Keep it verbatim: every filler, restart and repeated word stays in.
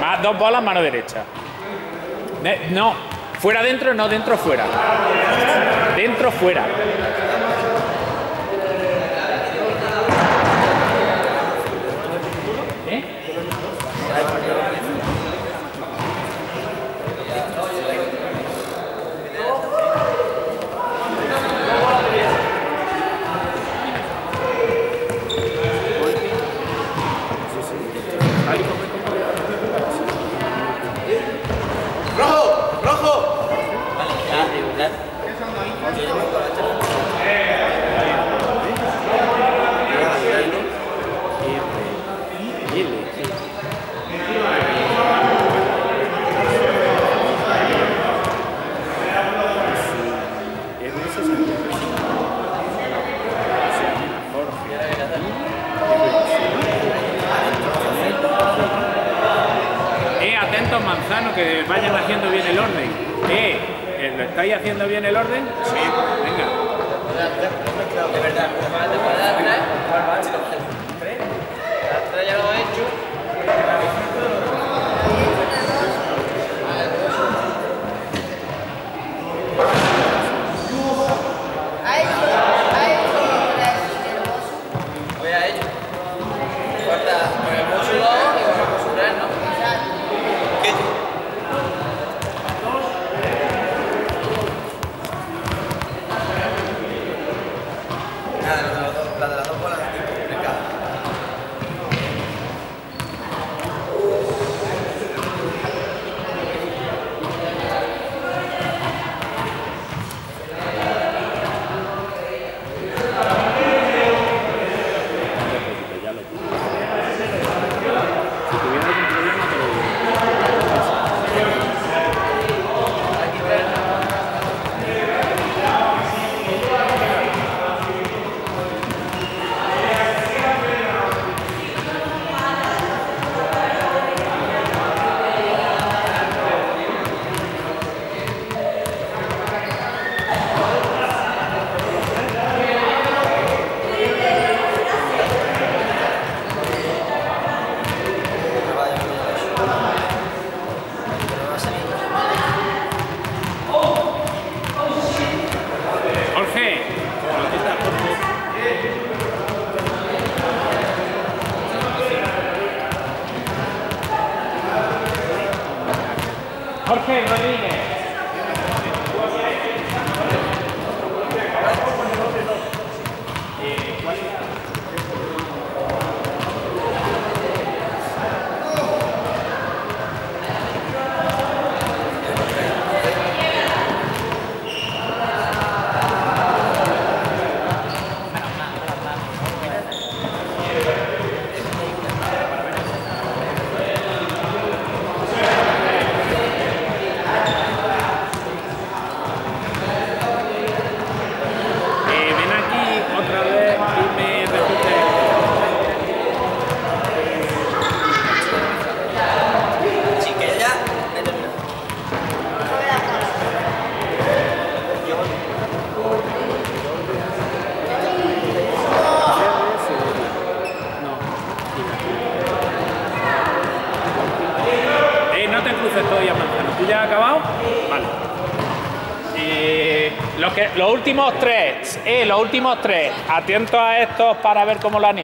Más dos bolas, mano derecha. De, no, fuera dentro, no dentro, fuera. Dentro, fuera. ¿Eh? ¡Rojo! ¡Rojo! Vale, ya, regular. Eh, atentos manzanos, que vayan haciendo bien el orden. Eh, ¿lo estáis haciendo bien el orden? Sí. Venga. De verdad, ¿te puedes dar tres? ¿Tres? ¿Tres ya lo he hecho? Voy a hecho. Falta con el bolso dos y con el bolso tres, ¿no? ¿Qué? Nada, la de las dos, la de las dos bolas de tiempo, de cada. Jorge. Jorge Rodríguez. ¿Tú ya has acabado? Vale. Eh, los, que, los últimos tres, eh, los últimos tres, atentos a estos para ver cómo lo han hecho.